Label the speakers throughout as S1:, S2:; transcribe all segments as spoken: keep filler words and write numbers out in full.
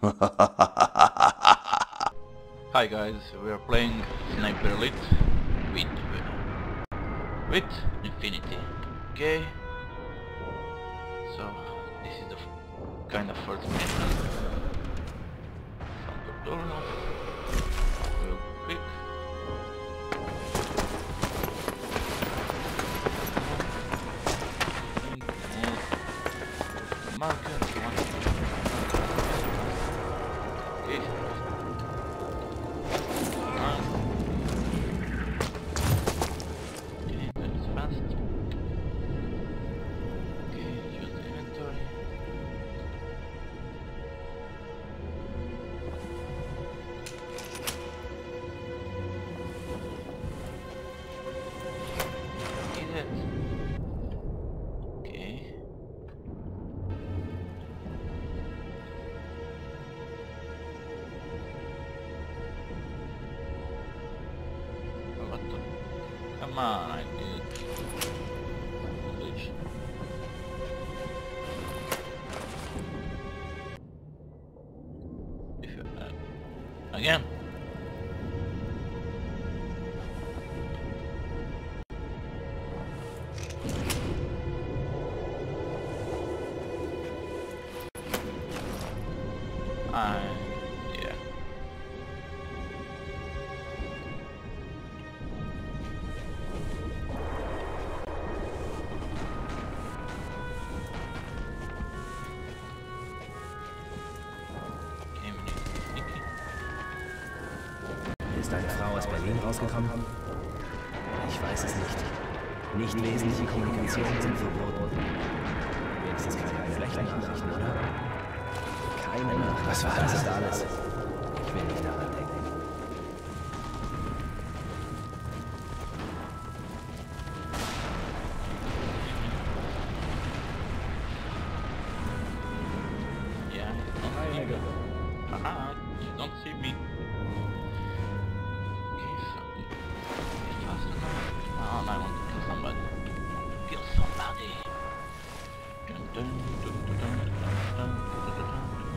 S1: Hi guys, we are playing Sniper Elite with with Infinity. Okay, so this is the f kind of first mission. Some tutorial, real quick. Marker one. Okay. Come on, I did. Glitch. If you, uh, again. I yeah.
S2: Ist deine Frau aus Berlin rausgekommen? Ich weiß es nicht. Nicht wesentliche Kommunikationen sind verboten. Wenigstens keine schlechten Nachrichten, oder? Keine Nachrichten. Was war das? Das ist alles. Ich will nicht daran denken.
S1: Yeah. Haha, you don't see me. Oh, I want to kill somebody. Kill somebody. Dun, dun, dun, dun, dun, dun, dun, dun, dun.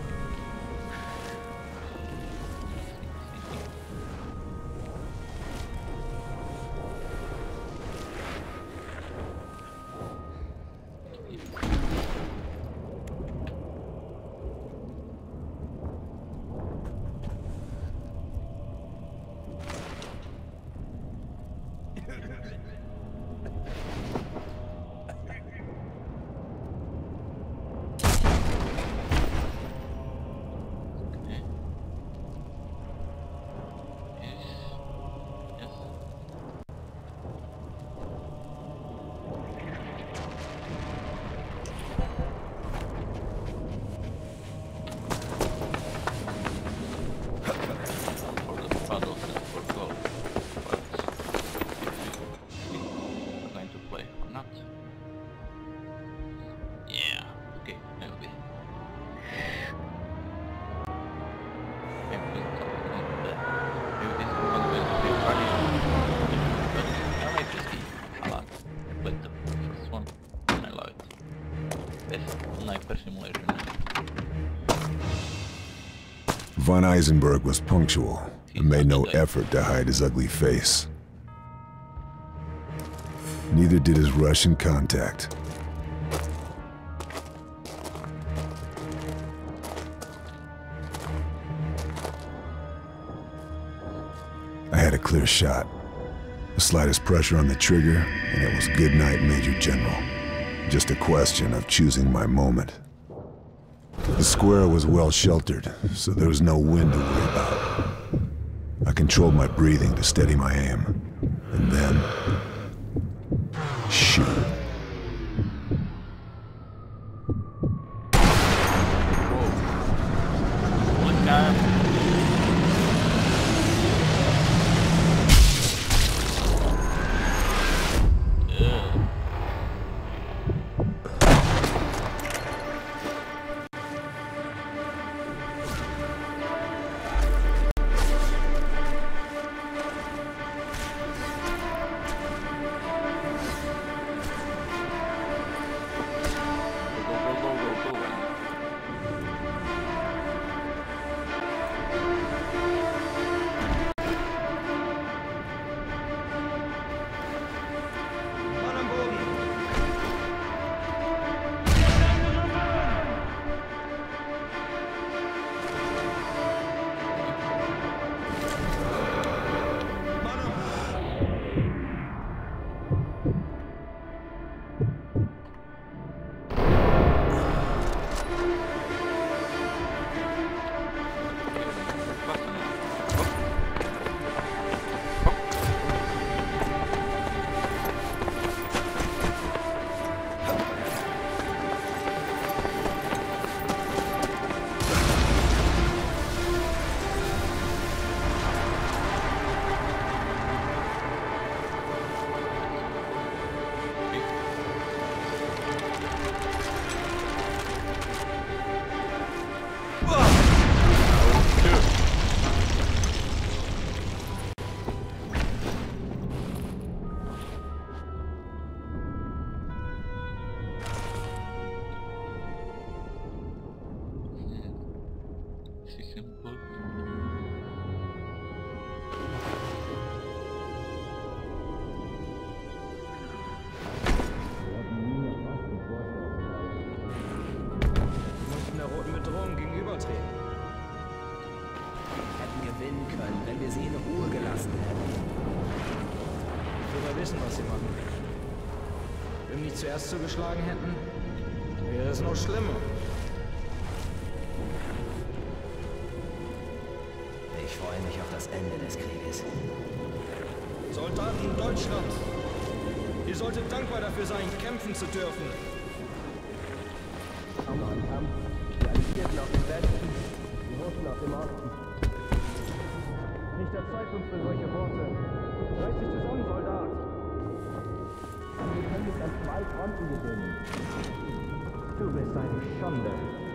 S3: Von Eisenberg was punctual and made no effort to hide his ugly face. Neither did his Russian contact. I had a clear shot. The slightest pressure on the trigger, and it was good night, Major General. Just a question of choosing my moment. The square was well sheltered, so there was no wind to worry about. I controlled my breathing to steady my aim, and then... shoot.
S1: One guy. is important.
S2: Wir mussten der roten Bedrohung gegenübertreten. Wir hätten gewinnen können, wenn wir sie in Ruhe gelassen hätten. Die Führer wissen, was sie machen. Wenn wir nicht zuerst zugeschlagen hätten, wäre es noch schlimmer. Ich freue mich auf das Ende des Krieges.
S4: Soldaten Deutschland! Ihr solltet dankbar dafür sein, kämpfen zu dürfen.
S2: Kaum ein Kampf. Die Alliierten auf dem Westen, die Russen auf dem Osten.
S4: Nicht der Zeitpunkt für solche Worte. Reiß dich zusammen, Soldat!
S2: Wir können nicht an zwei Fronten gewinnen. Du bist eine Schande.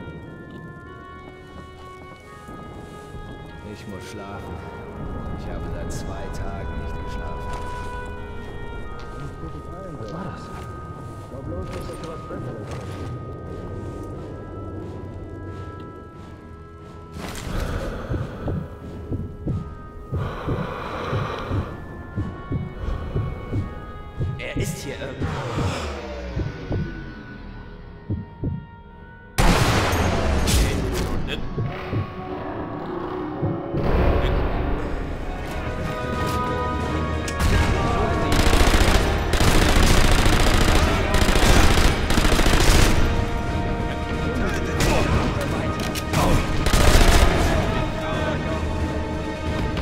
S2: Ich muss schlafen. Ich habe seit zwei Tagen nicht geschlafen.
S4: Was war das? Glaub bloß nicht, dass du was Besseres hast.
S2: Er ist hier irgendwo.
S1: Dead.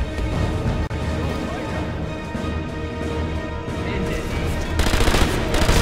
S2: In der Nähe.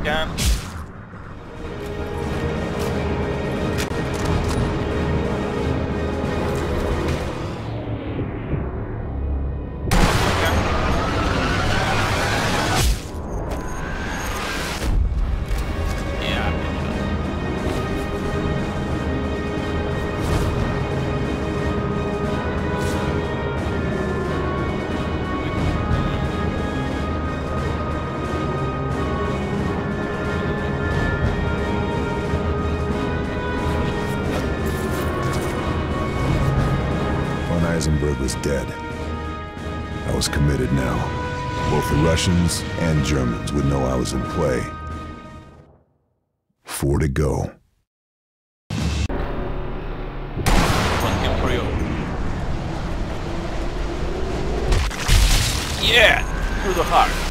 S1: can.
S3: Eisenberg was dead. I was committed now. Both the Russians and Germans would know I was in play. Four to go.
S1: One kill for you. Yeah! Through the heart.